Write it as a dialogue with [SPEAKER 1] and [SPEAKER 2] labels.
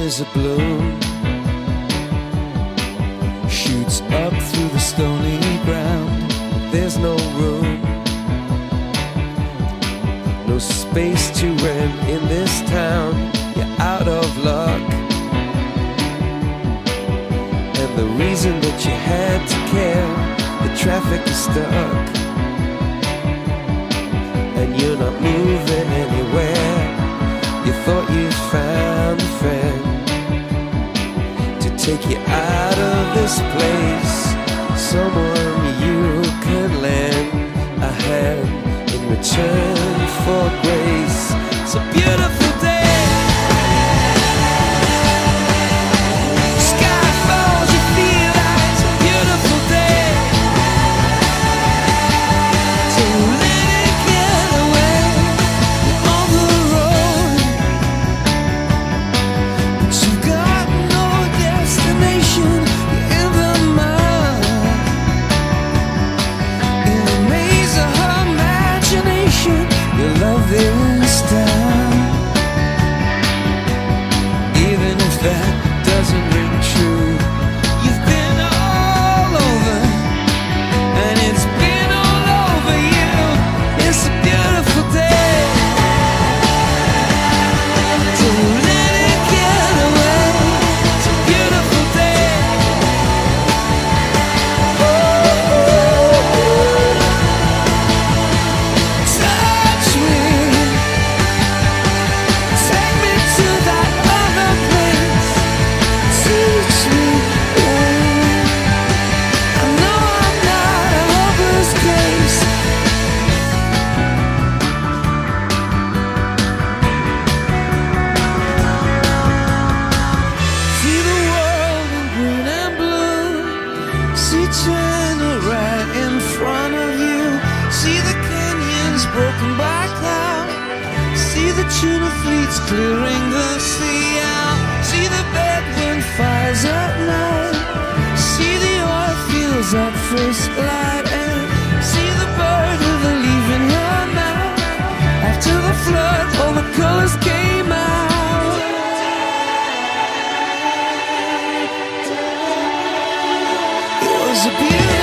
[SPEAKER 1] is a bloom, shoots up through the stony ground. There's no room, no space to rent in this town. You're out of luck, and the reason that you had to care, the traffic is stuck, and you're not moving anywhere. You thought you found a friend to take you out of this place, someone you can lend a hand in return for grace. It's a beautiful day. Sky falls, you feel like it's a beautiful day. So let it get away on the road, but you've got no destination. You're in the mud, in a maze of her imagination. Your love is down, even if that doesn't ring true. You've been all over, and it's been all over you. It's a beautiful day. So let it get away. It's a beautiful day. Touch me, take me to that other place. Teach me, I know I'm not a hopeless case. See the world in green and blue. See China right in front of you. See the canyons broken by cloud. See the tuna fleets clearing the sea out. See the bedroom fires at night. See the oil fields at first light. And see the bird with a leaf in her mouth. After the flood, all the colors came out. It was a beautiful